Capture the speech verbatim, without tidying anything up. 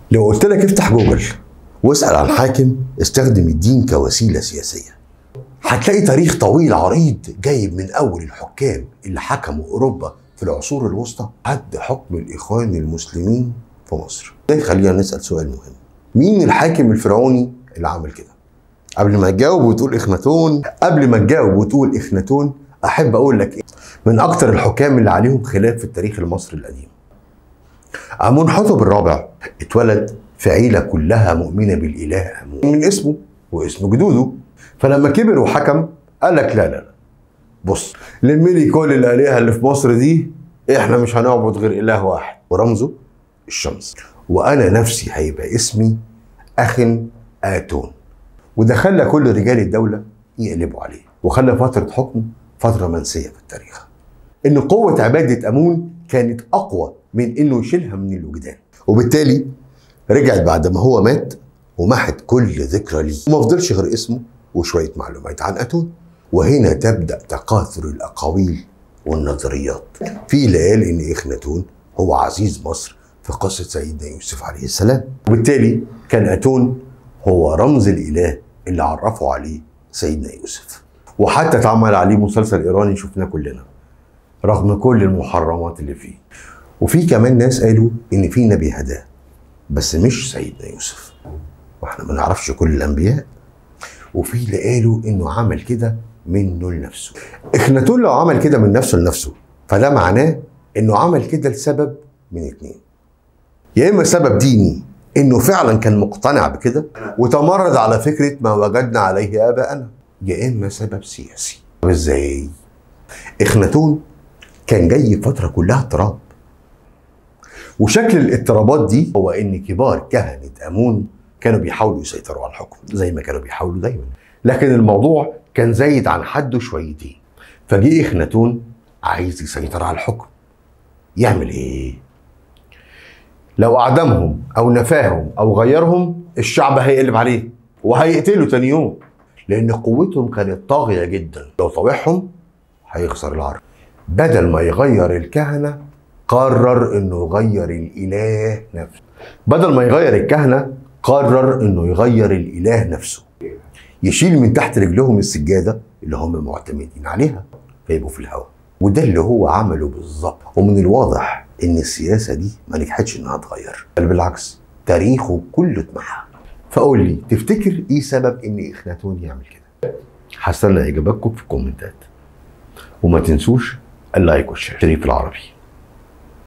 لو قلت لك افتح جوجل واسأل عن حاكم استخدم الدين كوسيلة سياسية، هتلاقي تاريخ طويل عريض جايب من أول الحكام اللي حكموا أوروبا في العصور الوسطى لحد حكم الإخوان المسلمين في مصر. ده خلينا نسأل سؤال مهم: مين الحاكم الفرعوني اللي عمل كده؟ قبل ما تجاوب وتقول إخناتون، قبل ما تجاوب وتقول إخناتون، أحب أقول لك إيه؟ من أكتر الحكام اللي عليهم خلاف في التاريخ المصري القديم. آمونحتب الرابع اتولد في عيلة كلها مؤمنة بالإله آمون من اسمه واسم جدوده، فلما كبر وحكم قال لك لا لا لا بص، لم لي كل الآلهة اللي في مصر دي، احنا مش هنعبد غير إله واحد ورمزه الشمس، وأنا نفسي هيبقى اسمي أخن آتون. وده خلى كل رجال الدولة يقلبوا عليه، وخلى فترة حكمه فترة منسية في التاريخ. إن قوة عبادة آمون كانت أقوى من إنه يشيلها من الوجدان، وبالتالي رجعت بعد ما هو مات ومحت كل ذكرى ليه، وما فضلش غير اسمه وشوية معلومات عن آتون. وهنا تبدأ تكاثر الأقاويل والنظريات. في اللي قال إن إخناتون هو عزيز مصر في قصة سيدنا يوسف عليه السلام، وبالتالي كان آتون هو رمز الإله اللي عرفوا عليه سيدنا يوسف، وحتى اتعمل عليه مسلسل إيراني شفناه كلنا رغم كل المحرمات اللي فيه. وفي كمان ناس قالوا إن في نبي هداه بس مش سيدنا يوسف، واحنا ما نعرفش كل الأنبياء. وفي اللي قالوا إنه عمل كده منه لنفسه. إخناتون لو عمل كده من نفسه لنفسه فده معناه إنه عمل كده لسبب من اتنين: يا إما سبب ديني إنه فعلا كان مقتنع بكده وتمرد على فكرة ما وجدنا عليه آباءنا، يا إما سبب سياسي. طب إزاي؟ إخناتون كان جاي فترة كلها اضطراب، وشكل الاضطرابات دي هو إن كبار كهنة آمون كانوا بيحاولوا يسيطروا على الحكم زي ما كانوا بيحاولوا دايما، لكن الموضوع كان زايد عن حده شويتين. فجه إخناتون عايز يسيطر على الحكم، يعمل إيه؟ لو أعدمهم أو نفاهم أو غيرهم الشعب هيقلب عليه وهيقتله تاني يوم، لأن قوتهم كانت طاغية جدا. لو طاوعهم هيخسر العرب. بدل ما يغير الكهنة قرر إنه يغير الإله نفسه. بدل ما يغير الكهنة قرر إنه يغير الإله نفسه، يشيل من تحت رجلهم السجادة اللي هم معتمدين عليها فيبقوا في الهواء. وده اللي هو عمله بالظبط. ومن الواضح إن السياسة دي ما نجحتش إنها تغير، بل بالعكس تاريخه كله اتمحى. فقول لي تفتكر إيه سبب إن إخناتون يعمل كده؟ هستنى إجاباتكم في الكومنتات، وما تنسوش اللايك والشير. شريف العربي.